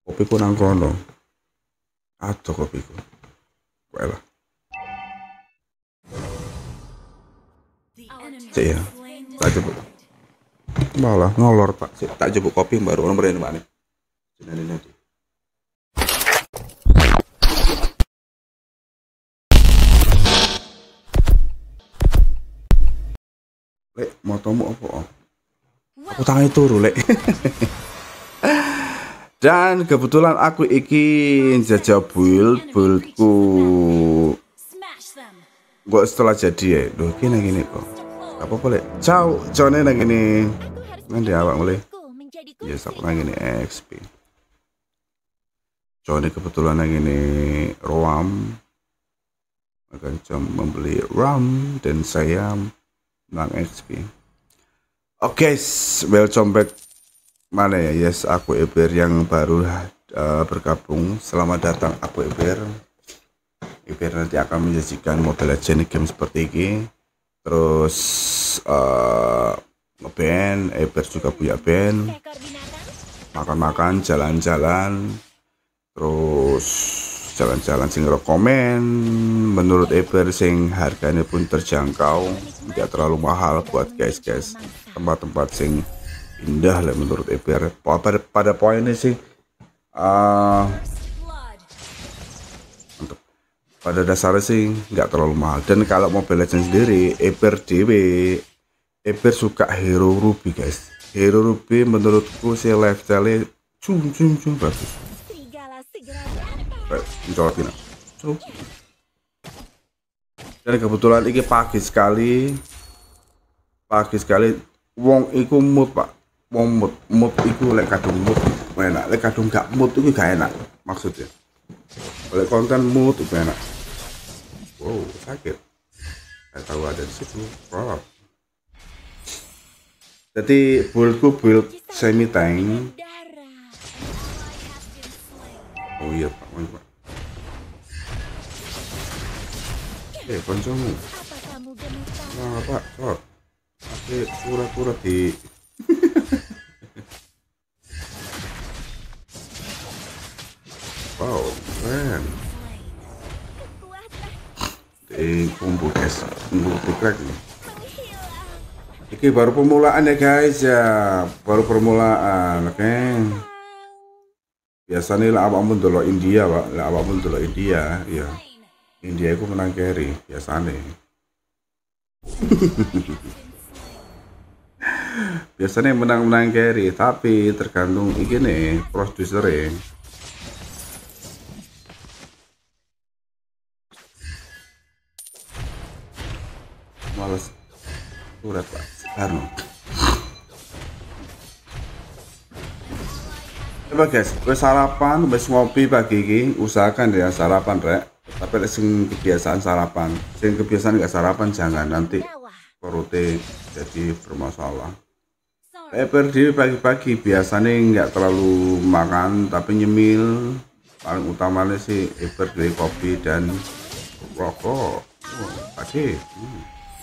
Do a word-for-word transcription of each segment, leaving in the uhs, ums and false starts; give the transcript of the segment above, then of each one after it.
Kopiku nang kono. Aduh kopiku. Kowe lah. Cek ya. Tak jebuk. Malah ngolor Pak. Cek, tak jebuk kopi baru nomor ini Pak nih. Jenenge nanti. Lek, motomu apa? Aku tangi turu, Lek. Dan kebetulan aku iki jajah build buildku gua setelah jadi ya. Duh, gini gini kok. Apa boleh? Ciao, ciao nih nang ini. Nanti awak mulai. Yes, aku nang ini X P. Ciao nih kebetulan nang ini RAM. Akan jam membeli RAM dan saya nang X P. Oke, okay, welcome back. Mana ya, yes, aku Eber yang baru uh, bergabung. Selamat datang aku Eber. Eber nanti akan menyajikan Mobile Legends game seperti ini. Terus uh, ngeband, Eber juga punya band. Makan-makan, jalan-jalan. Terus jalan-jalan sing rekomen. Menurut Eber sing harganya pun terjangkau, tidak terlalu mahal buat guys-guys. Tempat-tempat sing indah lah menurut Eber. Pada, pada poinnya sih uh, untuk pada dasarnya sih nggak terlalu mahal. Dan kalau Mobile Legends sendiri Eber dewe Eber suka Hero Ruby guys. Hero Ruby menurutku sih lifestyle cum cum cum bagus. Baik, dan kebetulan ini pagi sekali pagi sekali wong iku mood Pak. Wong mood, mood iku lek kadung mood enak, lek kadung gak mood itu gak enak maksudnya. Oleh konten mood itu enak. Wow, sakit. Saya tahu ada di situ. Wow. Jadi buildku build semi tank. Oh iya Pak, oh, Pak. Eh, koncomu. Wah Pak, Pak. Oke, pura-pura di wow, keren. Di kumpul guys, kumpul crack nih. Ini baru permulaan ya guys ya, baru permulaan, oke. Okay. Biasanya lah awakmu ndelok India Pak, lah awakmu ndelok India, ya. India itu menang carry biasanya. Biasanya menang-menang carry, tapi tergantung iki nih produsernya. Males urat Pak Soekarno. Coba guys, wes sarapan, wes ngopi pagi ini, usahakan ya sarapan rek. Tapi sing kebiasaan sarapan, sing kebiasaan nggak sarapan jangan, nanti perutnya jadi bermasalah. Eber di pagi-pagi biasanya nggak terlalu makan, tapi nyemil. Paling utamanya sih Eber dari kopi dan rokok. Oh, pagi. Hmm.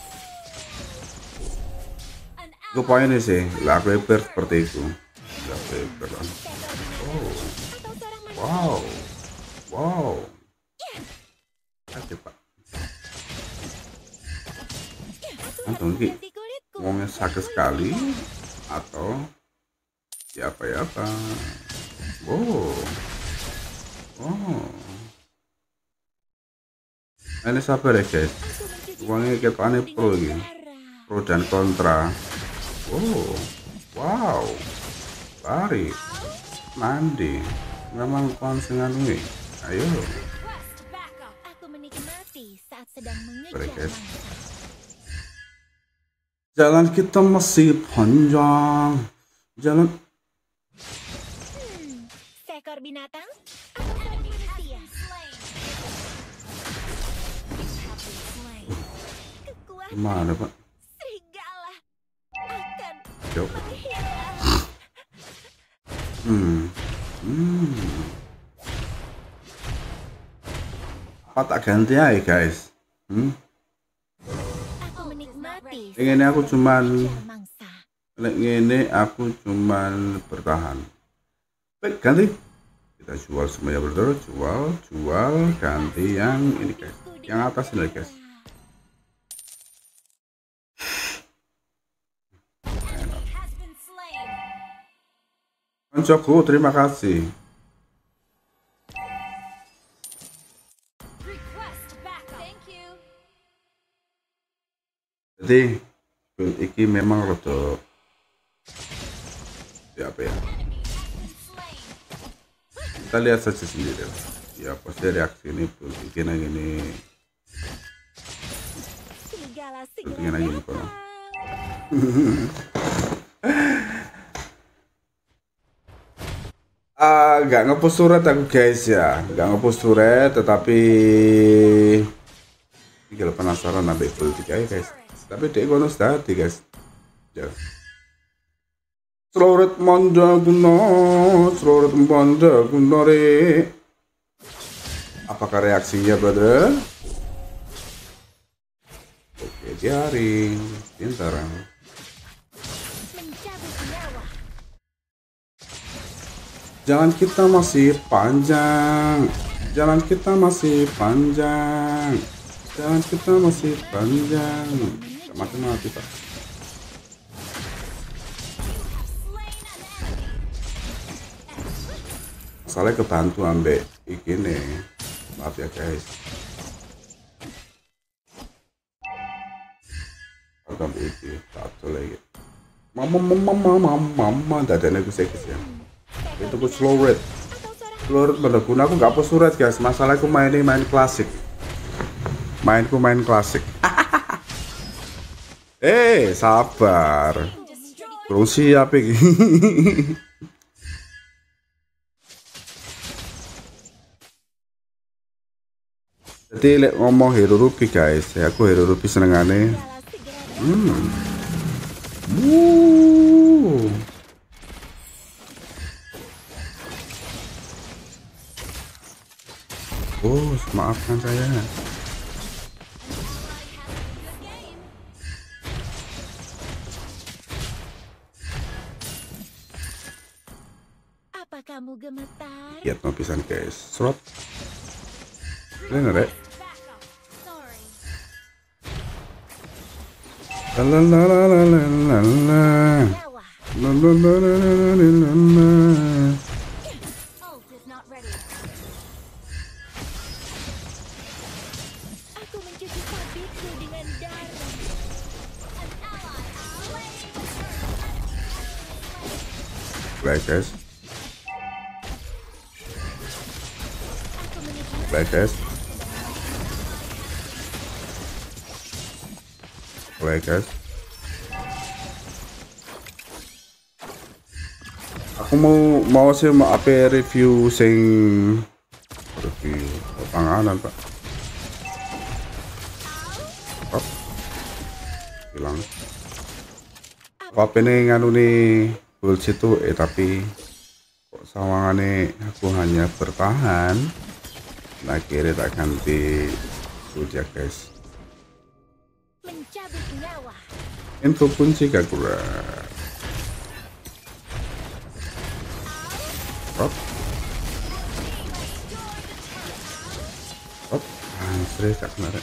Itu poinnya sih, lah Eber seperti itu. Lah Eber. Oh, wow, wow. Aja Pak. Antung ki, ngomongnya sakit sekali. Atau siapa ya apa? Wow, wow. Ini sabar ya guys. Uangnya kita aneh pro ini, pro dan kontra. Wow, wow. Lari, mandi. Memang konsengan ini. Ayo. Baik guys. Jalan kita masih panjang. Jalan. Hmm, seekor binatang. Mana Pak? Serigala akan Jauh. menghilang. Hmm. Hmm. Apa tak ganti aja guys? Hmm. Ini aku cuman Lek ngene aku cuman bertahan. Baik, ganti. Kita jual semuanya brother, jual, jual, ganti yang ini guys, yang atas ini guys. Koncoku, terima kasih. Jadi build iki memang rada ya apa ya, kita lihat saja sendiri lah. Ya pasti reaksi ini build iki nang ini build iki nang ini kono. Ah, nggak ngepost surat aku guys ya, nggak ngepost surat, tetapi tinggal penasaran sampai build iki aja guys. Tapi dek kono tadi guys. Ya. Sloret manja guna, sloret manja guna re. Apakah reaksinya brother? Oke, diaring, pintar. Jalan kita masih panjang, jalan kita masih panjang, jalan kita masih panjang. Mati-mati pak. Masalahnya kebantu ambek iki nih, maaf ya guys. Agak iki satu lagi. Mama mama mama mama dadane gue sekis ya. Itu gue slow rate, slow rate berguna. Aku nggak apa surat guys. Masalahku main ini main klasik, mainku main klasik. Eh, sabar. Belum siap iki. Jadi lek ngomong hero ruby guys, ya aku hero ruby senengane. Hmm. Wuh. Oh, maafkan saya. Kamu gemetar? Lihat mau pisan guys, serot. Ini rek. La la la la la la la la. La la la la la la la la. Aku mencuci sabitku dengan darah. Baik guys. Baik guys. Baik guys. Aku mau mau sih mau apa review sing review panganan pak. Oh. Hilang. Apa nih nganu nih bullshit tuh eh tapi kok sawangane aku hanya bertahan. Nah kira tak ganti sudah guys. Mencabut nyawa. Info kunci gak kurang. Hop. Hop. Anjir tak kena.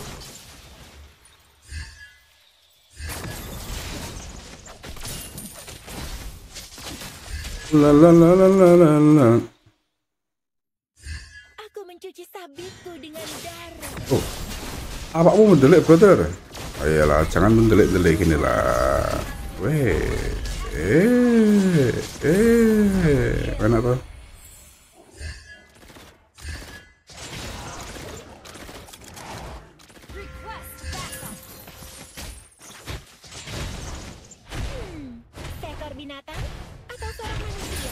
La la la la la la la. Mencuci sabitku dengan darah. Oh, awakmu mendelik brother? Ayolah, jangan mendelik-delik gini lah. Weh, eh, eh, enak tuh. Hmm, seekor binatang atau seorang manusia?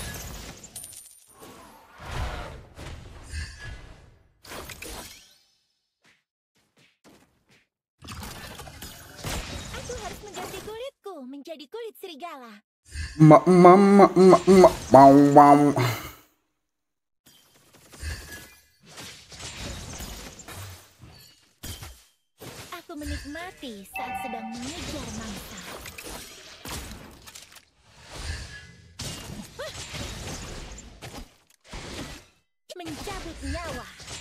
Menjadi kulit serigala. Ma ma ma ma ma mau mau. Aku menikmati saat sedang mengejar mangsa. Mencabut nyawa.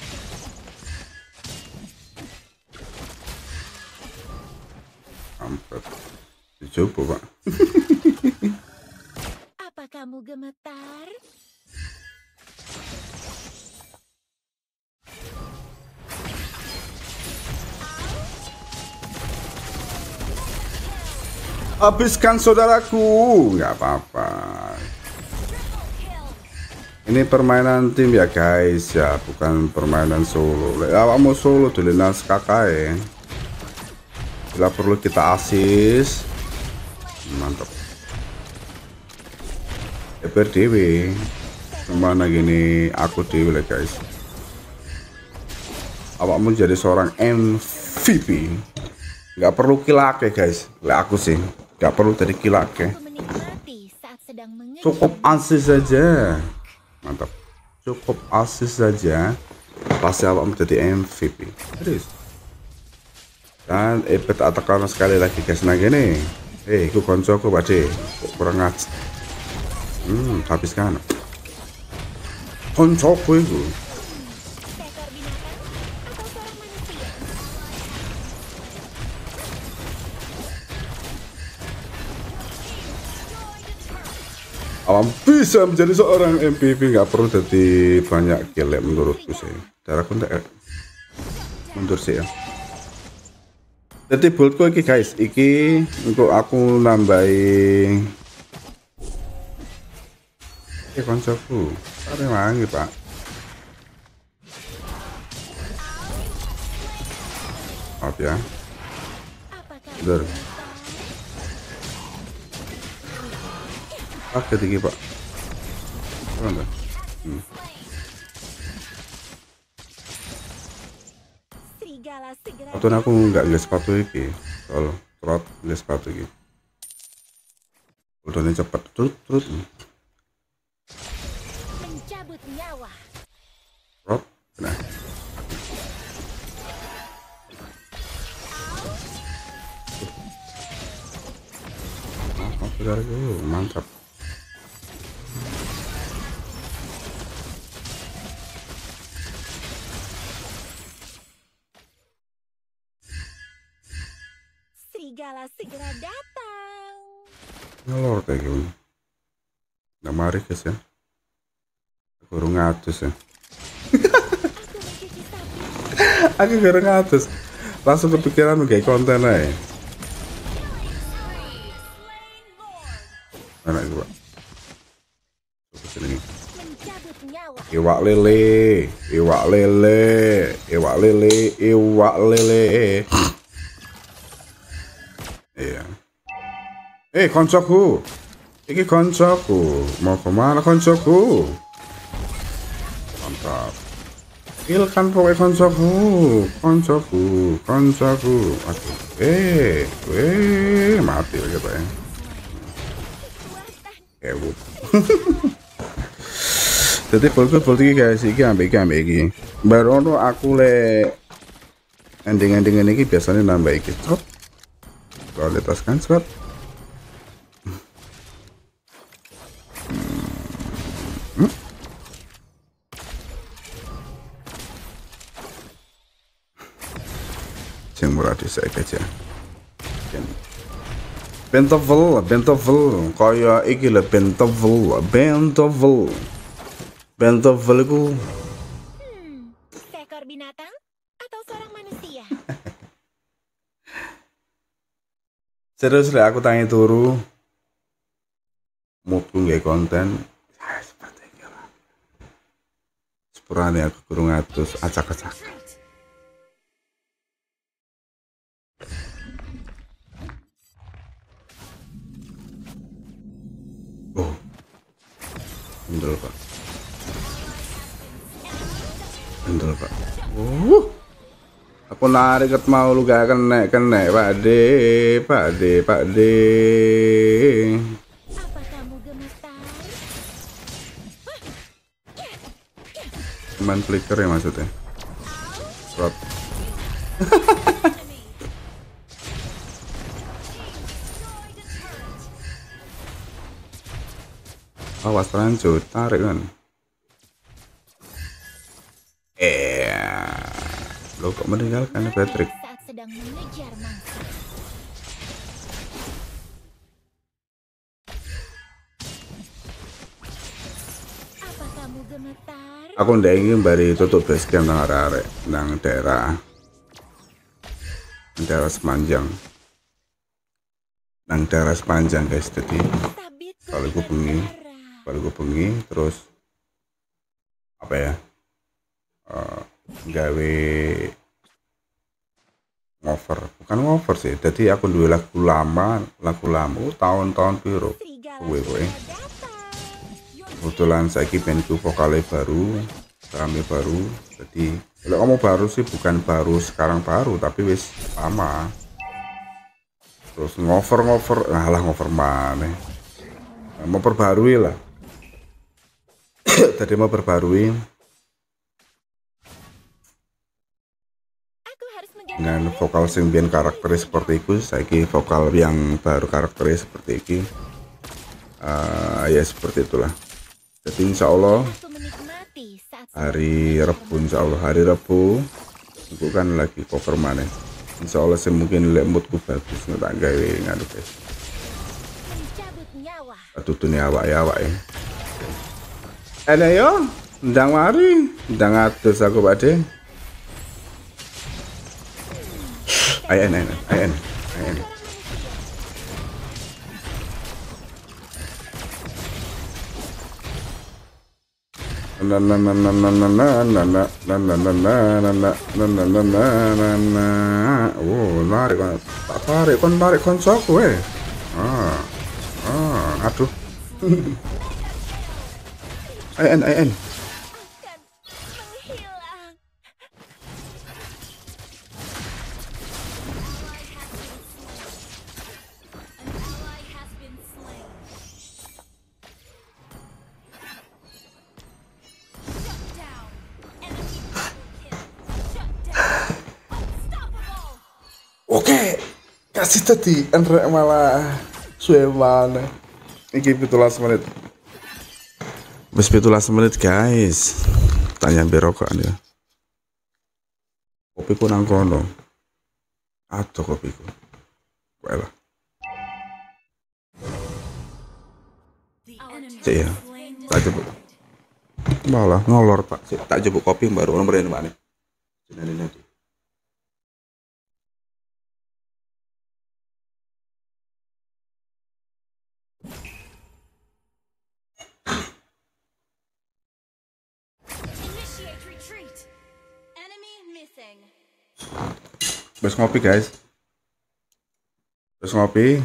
Kampret. Dicoba, Pak. Apa kamu gemetar? Habiskan saudaraku, nggak apa-apa. Ini permainan tim ya guys ya, bukan permainan solo. Awak mau solo dolinan sekakai. Bila perlu kita asis. Mantap. E P R dewe. Kemana gini aku dewe lah guys. Awak mau jadi seorang M V P. Nggak perlu kilake guys. Lah aku sih nggak perlu tadi kilake. Aku menikmati saat sedang mengejar. Cukup asis saja. Mantap. Cukup asis saja pasti awak menjadi M V P. Terus. Dan epet atakan sekali lagi guys. Nah gini. Eh, ku koncoku Pakde. Kok kurang aja. Hmm, habiskan. Koncoku itu. Seekor binatang atau seorang manusia? Awam bisa menjadi seorang M V P, nggak perlu jadi banyak kill ya, menurutku sih. Darahku enggak mundur sih ya. Jadi buildku iki guys, iki untuk aku nambahin. Eh koncoku, ada lagi pak. Maaf ya. Bener. Pakai tinggi pak. Mana? Hmm. Atau aku nggak nggak sepatu iki. Kalau trot nggak sepatu iki. Udah cepet trut trut. Mencabut nyawa. Trot. Nah. Oh, saudaraku, mantap. Serigala segera datang. Ngelor kayak gini. Nggak mari guys ya. Guru ngatus ya. Aku mencuci sapi. Aku guru ngatus. Langsung kepikiran kayak konten aja. Mana itu pak? Coba sini. Mencabut nyawa. Iwak lele, iwak lele, iwak lele, iwak lele. Iya. Eh koncoku, ini koncoku, mau kemana koncoku? Mantap. Ilkan pokoknya koncoku, koncoku, koncoku. Aduh. Eh, weh, mati lagi pak ya. Kewut. Jadi boleh boleh guys, iki ambek iki ambek iki. Baru ono aku le ending-ending ini biasanya nambah iki. Trot. Kualitas kan sobat. Hmm. Yang murah di saya aja. Bentovel, bentovel, kaya iki lah bentovel, bentovel, bentovel ku. Hmm, seekor binatang atau seorang manusia? Serius lah aku tanya turu. Moodku nggak konten. Ya seperti itu lah. Sepurane aku kurang atus acak-acak. Oh, betul pak. Betul pak. Oh, aku narik ket mau lu gak kena kena pak de, pak de, pak de. Apa kamu gemetar? Cuman flicker ya maksudnya. Rot. Awas lanjut, tarik kan. Lo kok meninggalkan Patrick? Saat sedang mengejar mangsa. Apa kamu gemetar? Aku ndak ingin bari tutup base camp nang arek nang daerah nang daerah sepanjang nang daerah sepanjang guys. Jadi Sabitku kalau gue bengi berdarah. kalau gue bengi terus apa ya uh, gawe ngover bukan ngover sih. Jadi aku duwe lagu lama lagu lama oh, tahun-tahun piro Serigala gue gue sudah datang. kebetulan saiki bandku vokalnya baru kami baru. Jadi kalau kamu baru sih bukan baru sekarang baru tapi wis lama. Terus ngover-ngover ngalah ngover mana nah, mau perbarui lah. Tadi mau perbarui Aku harus dengan mengganti vokal sing biyen karakternya seperti itu. Saiki vokal yang baru karakternya seperti ini. Uh, ya seperti itulah. Jadi insya Allah aku menikmati saat sedang hari mengejar Rabu insya Allah hari Rabu aku kan lagi cover mana. Insya Allah sih mungkin lihat moodku bagus nggak gawe ngadu guys. mencabut nyawa. Tutu nih awak ya awak ya. Ada yo, ndang mari, ndang atus aku pade. Ayen ayen ayen ayen. Na na na na na na na na na na na na na na na na na na na. Oh, narik kan, tak tarik kon tarik koncoku eh. Ah, ah, aduh. Ayen ayen. Akan menghilang. Oke, kasih tadi Andre malah suwe mana. Iki pitulas menit. Wis pitulas menit guys. Tanya berokan ya. Kopiku nang kono. Aduh kopiku. Walah. Cek ya. Tak jebuk. Malah ngolor Pak. Cek, tak jebuk kopi baru nomor ini mana. Jenenge nanti. Bes ngopi guys. Bes ngopi.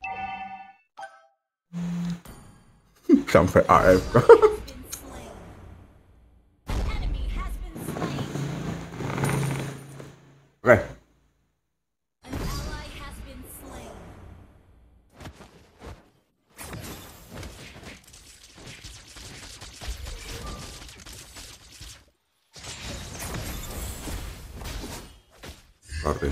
Sampai A F K. Oke. Sorry.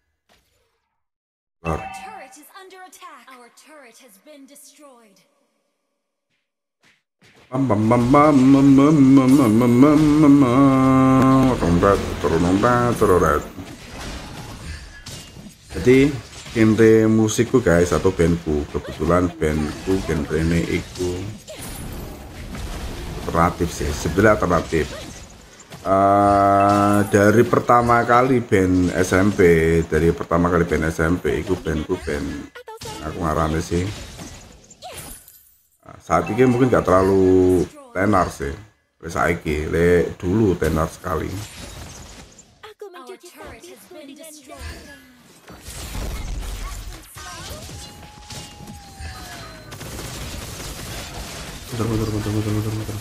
Lord. Turret is under attack. Our turret has been destroyed. Bam bam bam bam bam bam bam bam bam bam bam bam. Rombak, terunumpak, teroret. Jadi genre musikku guys atau bandku kebetulan bandku genre ini iku alternatif sih sebenarnya alternatif. Uh, dari pertama kali band S M P dari pertama kali band S M P itu bandku band aku ngarane sih uh, saat ini mungkin gak terlalu tenar sih le saiki le dulu tenar sekali. Aku mencuci kakiku dengan darah. Bentar, bentar, bentar, bentar, bentar, bentar.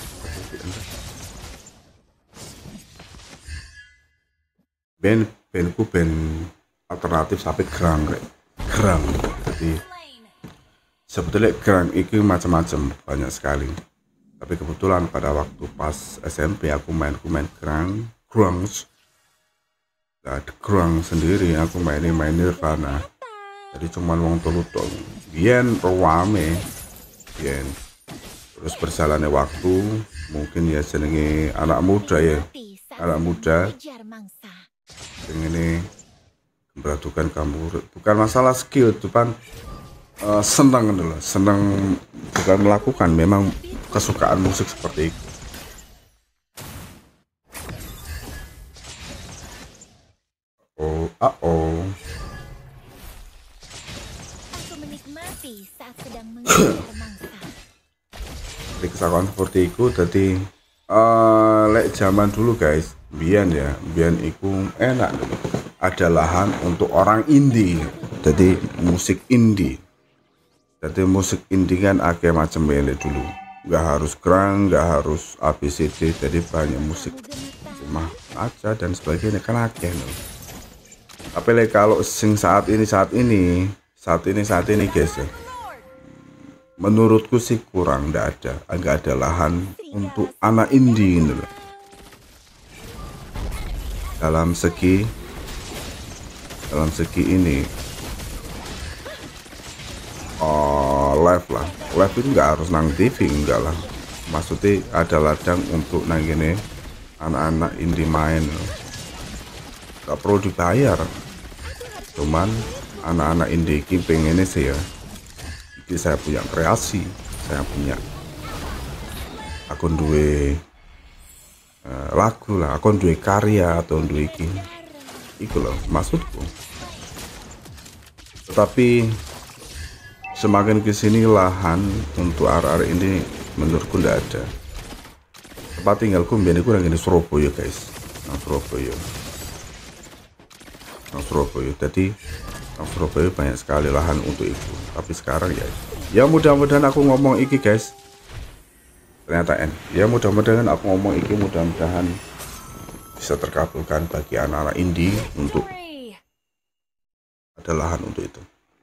Band bandku band alternatif tapi gerang kayak gerang. Jadi sebetulnya gerang itu macam-macam banyak sekali. Tapi kebetulan pada waktu pas S M P aku main aku main gerang grunge. Nah, gerang sendiri aku mainin main Nirvana. Jadi cuman wong telu tok. Biyen rame. Biyen terus berjalannya waktu mungkin ya jenenge anak muda ya. Anak muda Mengejar mangsa. ini beradukan kamu bukan masalah skill cuman uh, senang adalah senang bukan melakukan, memang kesukaan musik seperti itu. Oh, uh oh. Aku menikmati saat sedang mengejar mangsa. Jadi kesalahan seperti itu, jadi uh, lek zaman dulu guys, biyen ya, biyen iku enak ada lahan untuk orang indie, jadi musik indie. Jadi musik indie kan akeh macam ini dulu, nggak harus grunge, nggak harus A B C D, jadi banyak musik cuma aja dan sebagainya kan akeh loh. Tapi lek kalau sing saat ini saat ini saat ini saat ini guys ya, menurutku sih kurang, nggak ada nggak ada lahan untuk anak indie ini loh. Dalam segi dalam segi ini oh, live lah, live itu nggak harus nang T V, enggak lah, maksudnya ada ladang untuk nang gini anak-anak indie main, nggak perlu dibayar, cuman anak-anak indie ini pengennya sih ya, jadi saya punya kreasi, saya punya akun duwe uh, lagu lah, akun duwe karya atau duwe iki itu loh maksudku. Tetapi semakin kesini lahan untuk arah-arah ini menurutku tidak ada. Tempat tinggalku biar aku lagi di Surabaya guys, nah Surabaya, nah Surabaya. Jadi nah Surabaya banyak sekali lahan untuk itu. Tapi sekarang ya, ya mudah-mudahan aku ngomong iki guys. Ternyata N. Ya mudah-mudahan aku ngomong iki mudah-mudahan bisa terkabulkan bagi anak-anak indie untuk ada lahan untuk itu.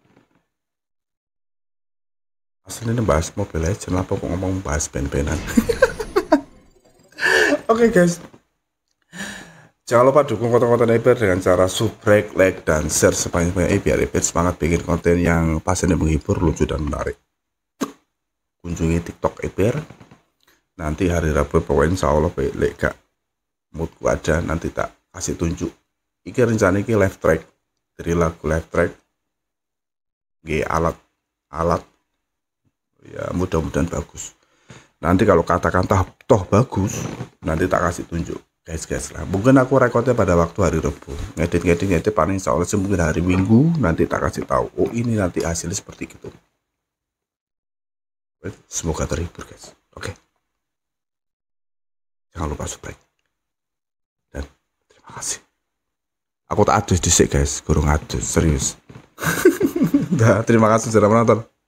Aslinya bahas Mobile Legends, apa kok ngomong bahas pen-penan. Oke okay, guys, jangan lupa dukung konten-konten Eber dengan cara subscribe, like, dan share sebanyak-banyaknya biar Eber semangat bikin konten yang pastinya menghibur, lucu, dan menarik. Kunjungi TikTok Eber. Nanti hari Rabu pokoknya insya Allah lek gak moodku ada, nanti tak kasih tunjuk. Iki rencana iki live track dari lagu live track G alat alat ya, mudah-mudahan bagus. Nanti kalau katakan toh, toh bagus, nanti tak kasih tunjuk guys guys lah. Mungkin aku rekodnya pada waktu hari Rabu, ngedit ngedit ngedit paling insya Allah mungkin hari Minggu nanti tak kasih tahu. Oh ini nanti hasilnya seperti itu. Semoga terhibur guys. Oke, jangan lupa subscribe dan terima kasih. Aku tak adus disik guys, kurang adus serius. Nah, terima kasih sudah menonton.